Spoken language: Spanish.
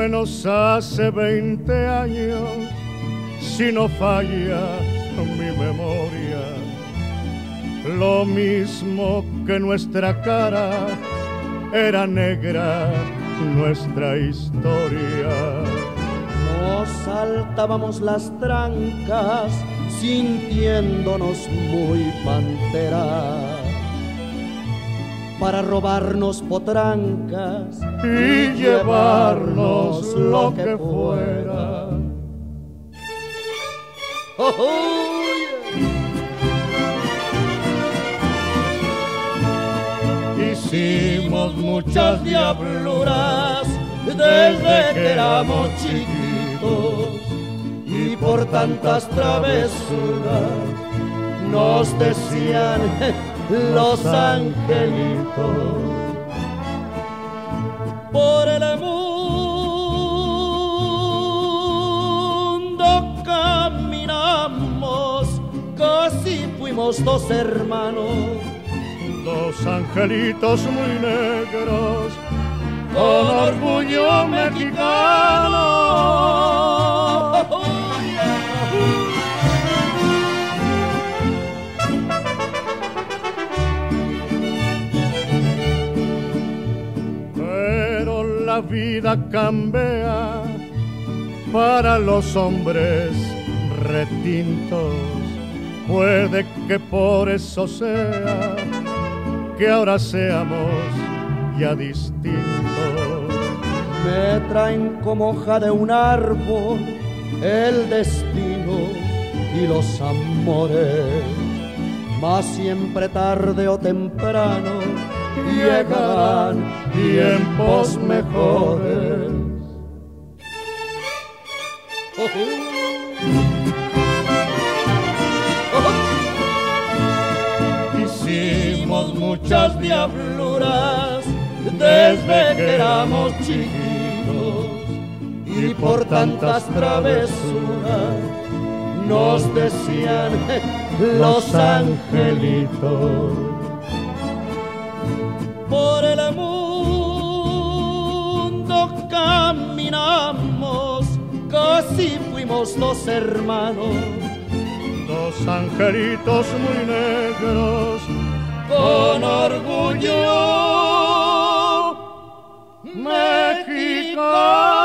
menos hace 20 años, si no falla mi memoria, lo mismo que nuestra cara era negra nuestra historia. Nos saltábamos las trancas sintiéndonos muy panteras para robarnos potrancas y llevarnos lo que fuera. Oh, oh. Hicimos muchas diabluras desde que éramos chiquitos y por tantas travesuras nos decían los angelitos. Por el mundo caminamos, casi fuimos dos hermanos, dos angelitos muy negros, con orgullo mexicano. Pero la vida cambia para los hombres retintos. Puede que por eso sea que ahora seamos ya distintos. Me traen como hoja de un árbol el destino y los amores, mas siempre tarde o temprano llegarán tiempos mejores. Oh, oh. Hicimos muchas diabluras desde que éramos chiquitos y por tantas travesuras nos decían los angelitos. Por el mundo caminamos, casi fuimos dos hermanos, dos angelitos muy negros, con orgullo mexicano.